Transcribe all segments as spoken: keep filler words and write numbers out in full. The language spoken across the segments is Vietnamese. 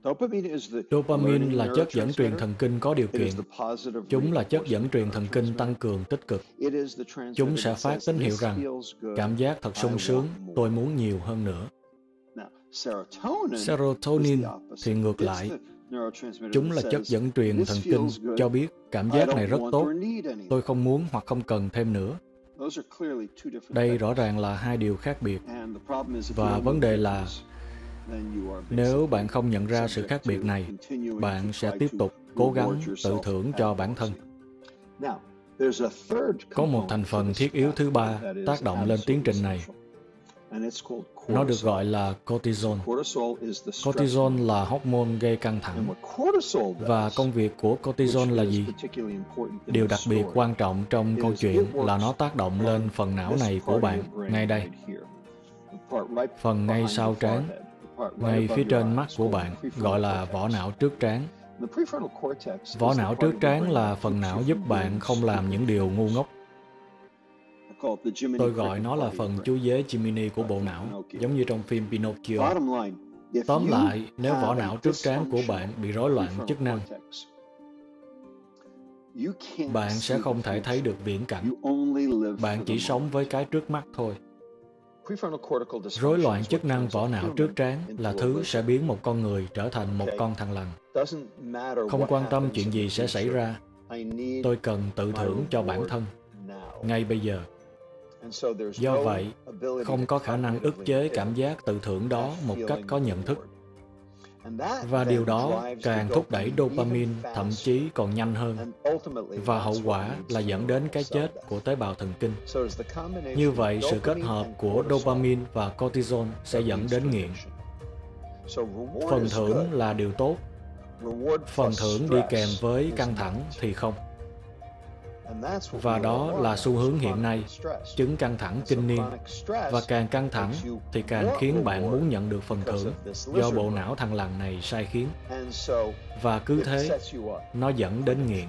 Dopamine là chất dẫn truyền thần kinh có điều kiện. Chúng là chất dẫn truyền thần kinh tăng cường tích cực. Chúng sẽ phát tín hiệu rằng cảm giác thật sung sướng, tôi muốn nhiều hơn nữa. Serotonin thì ngược lại. Chúng là chất dẫn truyền thần kinh cho biết cảm giác này rất tốt, tôi không muốn hoặc không cần thêm nữa. Đây rõ ràng là hai điều khác biệt. Và vấn đề là nếu bạn không nhận ra sự khác biệt này, bạn sẽ tiếp tục cố gắng tự thưởng cho bản thân. Có một thành phần thiết yếu thứ ba tác động lên tiến trình này. Nó được gọi là cortisol. Cortisol là hormone gây căng thẳng. Và công việc của cortisol là gì? Điều đặc biệt quan trọng trong câu chuyện là nó tác động lên phần não này của bạn, ngay đây. Phần ngay sau trán, ngay phía trên mắt của bạn, gọi là vỏ não trước trán. Vỏ não trước trán là phần não giúp bạn không làm những điều ngu ngốc. Tôi gọi nó là phần chú dế Gemini của bộ não, giống như trong phim Pinocchio. Tóm lại, nếu vỏ não trước trán của bạn bị rối loạn chức năng, bạn sẽ không thể thấy được viễn cảnh. Bạn chỉ sống với cái trước mắt thôi. Rối loạn chức năng vỏ não trước trán là thứ sẽ biến một con người trở thành một con thằn lằn. Không quan tâm chuyện gì sẽ xảy ra, tôi cần tự thưởng cho bản thân, ngay bây giờ. Do vậy, không có khả năng ức chế cảm giác tự thưởng đó một cách có nhận thức. Và điều đó càng thúc đẩy dopamine thậm chí còn nhanh hơn. Và hậu quả là dẫn đến cái chết của tế bào thần kinh. Như vậy, sự kết hợp của dopamine và cortisol sẽ dẫn đến nghiện. Phần thưởng là điều tốt. Phần thưởng đi kèm với căng thẳng thì không. Và đó là xu hướng hiện nay, chứng căng thẳng kinh niên. Và càng căng thẳng thì càng khiến bạn muốn nhận được phần thưởng do bộ não thằn lằn này sai khiến. Và cứ thế, nó dẫn đến nghiện.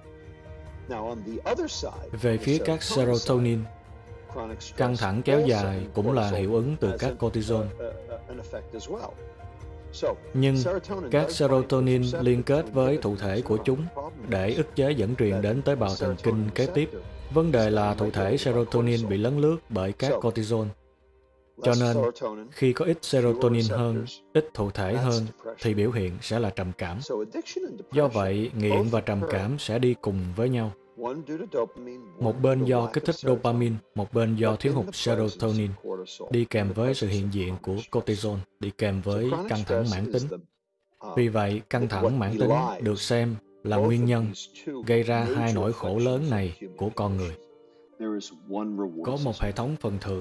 Về phía các serotonin, căng thẳng kéo dài cũng là hiệu ứng từ các cortisol. Nhưng các serotonin liên kết với thụ thể của chúng để ức chế dẫn truyền đến tế bào thần kinh kế tiếp. Vấn đề là thụ thể serotonin bị lấn lướt bởi các cortisol. Cho nên, khi có ít serotonin hơn, ít thụ thể hơn, thì biểu hiện sẽ là trầm cảm. Do vậy, nghiện và trầm cảm sẽ đi cùng với nhau. Một bên do kích thích dopamine, một bên do thiếu hụt serotonin, đi kèm với sự hiện diện của cortisol, đi kèm với căng thẳng mãn tính. Vì vậy, căng thẳng mãn tính được xem là nguyên nhân gây ra hai nỗi khổ lớn này của con người. Có một hệ thống phần thưởng.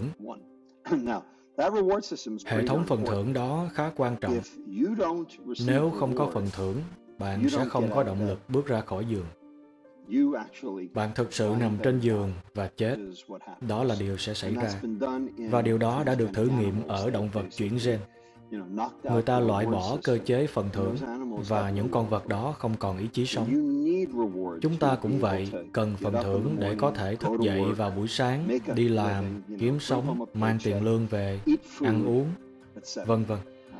Hệ thống phần thưởng đó khá quan trọng. Nếu không có phần thưởng, bạn sẽ không có động lực bước ra khỏi giường. Bạn thực sự nằm trên giường và chết. Đó là điều sẽ xảy ra. Và điều đó đã được thử nghiệm ở động vật chuyển gen. Người ta loại bỏ cơ chế phần thưởng và những con vật đó không còn ý chí sống. Chúng ta cũng vậy, cần phần thưởng để có thể thức dậy vào buổi sáng, đi làm, kiếm sống, mang tiền lương về, ăn uống, vân vân.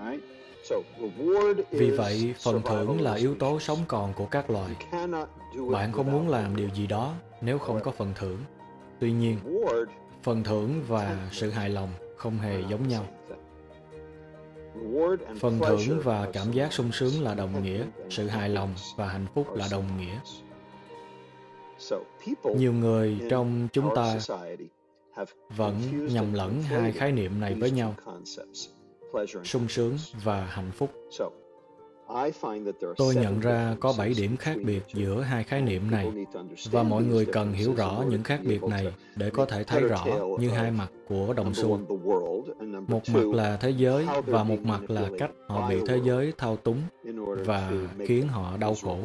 Vì vậy, phần thưởng là yếu tố sống còn của các loài. Bạn không muốn làm điều gì đó nếu không có phần thưởng. Tuy nhiên, phần thưởng và sự hài lòng không hề giống nhau. Phần thưởng và cảm giác sung sướng là đồng nghĩa, sự hài lòng và hạnh phúc là đồng nghĩa. Nhiều người trong chúng ta vẫn nhầm lẫn hai khái niệm này với nhau, sung sướng và hạnh phúc. Tôi nhận ra có bảy điểm khác biệt giữa hai khái niệm này, và mọi người cần hiểu rõ những khác biệt này để có thể thấy rõ như hai mặt của đồng xu. Một mặt là thế giới và một mặt là cách họ bị thế giới thao túng và khiến họ đau khổ.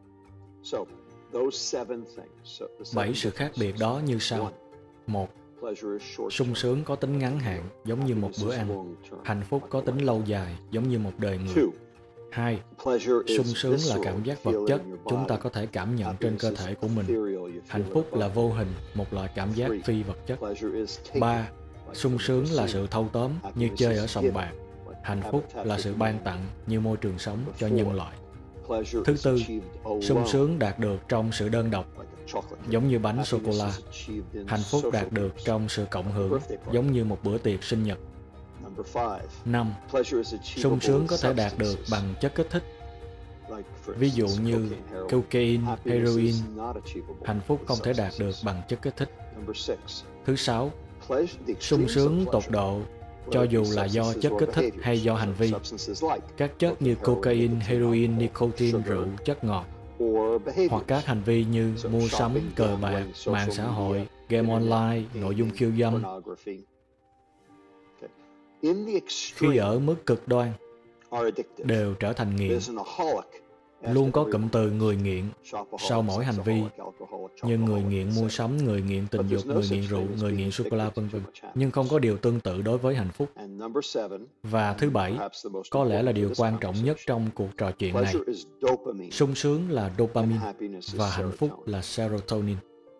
Bảy sự khác biệt đó như sau. Một, sung sướng có tính ngắn hạn, giống như một bữa ăn. Hạnh phúc có tính lâu dài, giống như một đời người. Hai, sung sướng là cảm giác vật chất, chúng ta có thể cảm nhận trên cơ thể của mình. Hạnh phúc là vô hình, một loại cảm giác phi vật chất. Ba, sung sướng là sự thâu tóm, như chơi ở sòng bạc. Hạnh phúc là sự ban tặng như môi trường sống cho nhân loại. Thứ tư, sung sướng đạt được trong sự đơn độc, giống như bánh sô-cô-la. Hạnh phúc đạt được trong sự cộng hưởng, giống như một bữa tiệc sinh nhật. Năm, sung sướng có thể đạt được bằng chất kích thích, ví dụ như cocaine, heroin. Hạnh phúc không thể đạt được bằng chất kích thích. Thứ sáu, sung sướng tột độ, cho dù là do chất kích thích hay do hành vi. Các chất như cocaine, heroin, nicotine, rượu, chất ngọt, hoặc các hành vi như mua sắm, cờ bạc, mạng xã hội, game online, nội dung khiêu dâm. Khi ở mức cực đoan, đều trở thành nghiện. Luôn có cụm từ người nghiện sau mỗi hành vi, như người nghiện mua sắm, người nghiện tình dục, người nghiện rượu, người nghiện sô-cô-la, vân vân. Nhưng không có điều tương tự đối với hạnh phúc. Và thứ bảy, có lẽ là điều quan trọng nhất trong cuộc trò chuyện này. Sung sướng là dopamine và hạnh phúc là serotonin.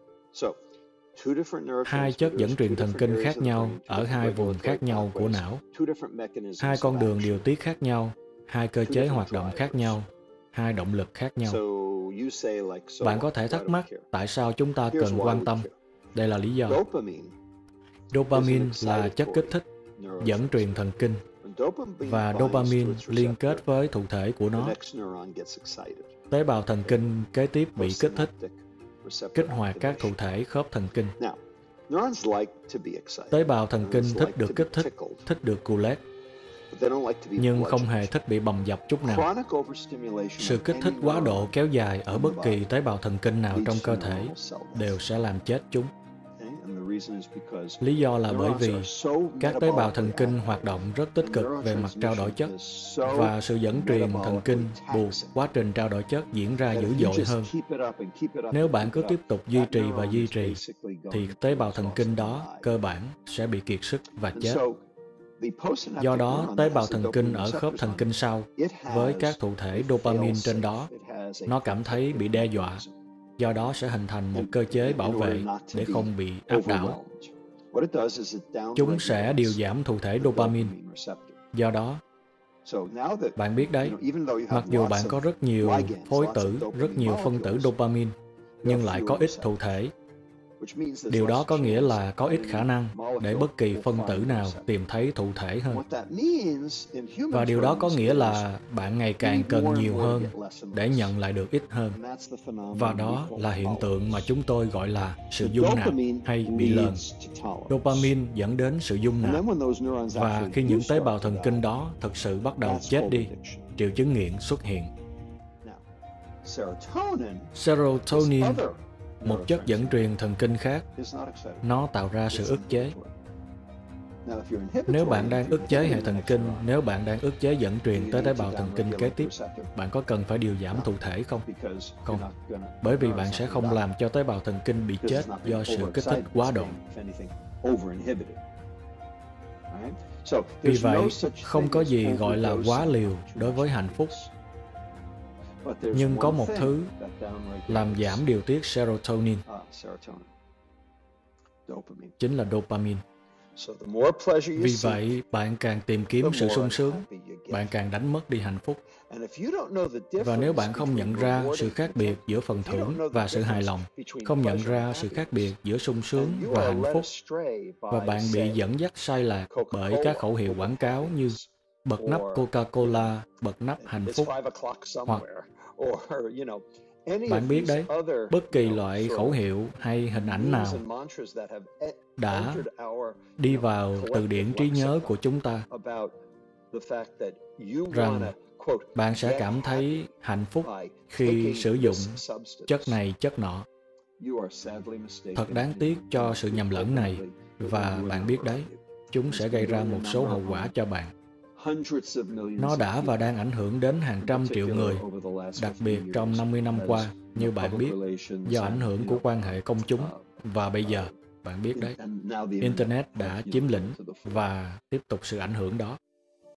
Hai chất dẫn truyền thần kinh khác nhau ở hai vùng khác nhau của não. Hai con đường điều tiết khác nhau, hai cơ chế hoạt động khác nhau, hai động lực khác nhau. Bạn có thể thắc mắc tại sao chúng ta cần quan tâm. Đây là lý do. Dopamine là chất kích thích, dẫn truyền thần kinh, và dopamine liên kết với thụ thể của nó. Tế bào thần kinh kế tiếp bị kích thích, kích hoạt các thụ thể khớp thần kinh. Tế bào thần kinh thích được kích thích, thích được cù lét, nhưng không hề thích bị bầm dập chút nào. Sự kích thích quá độ kéo dài ở bất kỳ tế bào thần kinh nào trong cơ thể đều sẽ làm chết chúng. Lý do là bởi vì các tế bào thần kinh hoạt động rất tích cực về mặt trao đổi chất, và sự dẫn truyền thần kinh buộc quá trình trao đổi chất diễn ra dữ dội hơn. Nếu bạn cứ tiếp tục duy trì và duy trì, thì tế bào thần kinh đó cơ bản sẽ bị kiệt sức và chết. Do đó, tế bào thần kinh ở khớp thần kinh sau, với các thụ thể dopamine trên đó, nó cảm thấy bị đe dọa. Do đó sẽ hình thành một cơ chế bảo vệ để không bị áp đảo. Chúng sẽ điều giảm thụ thể dopamine. Do đó, bạn biết đấy, mặc dù bạn có rất nhiều phối tử, rất nhiều phân tử dopamine, nhưng lại có ít thụ thể. Điều đó có nghĩa là có ít khả năng để bất kỳ phân tử nào tìm thấy thụ thể hơn. Và điều đó có nghĩa là bạn ngày càng cần nhiều hơn để nhận lại được ít hơn. Và đó là hiện tượng mà chúng tôi gọi là sự dung nạp hay bị lờn. Dopamine dẫn đến sự dung nạp. Và khi những tế bào thần kinh đó thực sự bắt đầu chết đi, triệu chứng nghiện xuất hiện. Serotonin, một chất dẫn truyền thần kinh khác, nó tạo ra sự ức chế. Nếu bạn đang ức chế hệ thần kinh, nếu bạn đang ức chế dẫn truyền tới tế bào thần kinh kế tiếp, bạn có cần phải điều giảm thụ thể không? Không, bởi vì bạn sẽ không làm cho tế bào thần kinh bị chết do sự kích thích quá độ. Vì vậy, không có gì gọi là quá liều đối với hạnh phúc. Nhưng có một thứ làm giảm điều tiết serotonin, chính là dopamine. Vì vậy, bạn càng tìm kiếm sự sung sướng, bạn càng đánh mất đi hạnh phúc. Và nếu bạn không nhận ra sự khác biệt giữa phần thưởng và sự hài lòng, không nhận ra sự khác biệt giữa sung sướng và hạnh phúc, và bạn bị dẫn dắt sai lạc bởi các khẩu hiệu quảng cáo như bật nắp Coca-Cola, bật nắp hạnh phúc, hoặc bạn biết đấy, bất kỳ loại khẩu hiệu hay hình ảnh nào đã đi vào từ điển trí nhớ của chúng ta rằng bạn sẽ cảm thấy hạnh phúc khi sử dụng chất này chất nọ. Thật đáng tiếc cho sự nhầm lẫn này, và bạn biết đấy, chúng sẽ gây ra một số hậu quả cho bạn. Nó đã và đang ảnh hưởng đến hàng trăm triệu người, đặc biệt trong năm mươi năm qua, như bạn biết, do ảnh hưởng của quan hệ công chúng. Và bây giờ, bạn biết đấy, Internet đã chiếm lĩnh và tiếp tục sự ảnh hưởng đó.